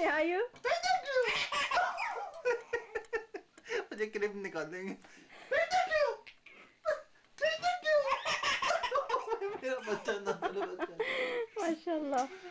आयु मुझे क्लिप निकालेंगे। मेरा बच्चा ना, बच्चा। माशाल्लाह।